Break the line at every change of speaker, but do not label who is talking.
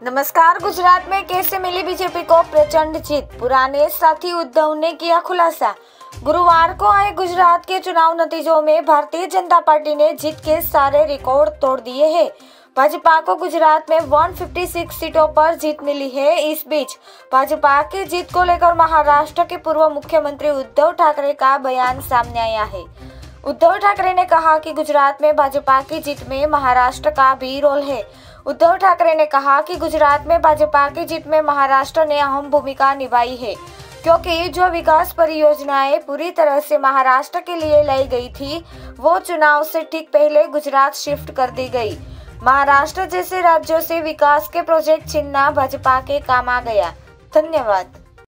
नमस्कार। गुजरात में कैसे मिली बीजेपी को प्रचंड जीत, पुराने साथी उद्धव ने किया खुलासा। गुरुवार को आए गुजरात के चुनाव नतीजों में भारतीय जनता पार्टी ने जीत के सारे रिकॉर्ड तोड़ दिए हैं। भाजपा को गुजरात में 156 सीटों पर जीत मिली है। इस बीच भाजपा की जीत को लेकर महाराष्ट्र के पूर्व मुख्यमंत्री उद्धव ठाकरे का बयान सामने आया है। उद्धव ठाकरे ने कहा कि गुजरात में भाजपा की जीत में महाराष्ट्र का भी रोल है। उद्धव ठाकरे ने कहा कि गुजरात में भाजपा की जीत में महाराष्ट्र ने अहम भूमिका निभाई है, क्योंकि जो विकास परियोजनाएं पूरी तरह से महाराष्ट्र के लिए लाई गई थी, वो चुनाव से ठीक पहले गुजरात शिफ्ट कर दी गई। महाराष्ट्र जैसे राज्यों से विकास के प्रोजेक्ट छीनना भाजपा के काम आ गया। धन्यवाद।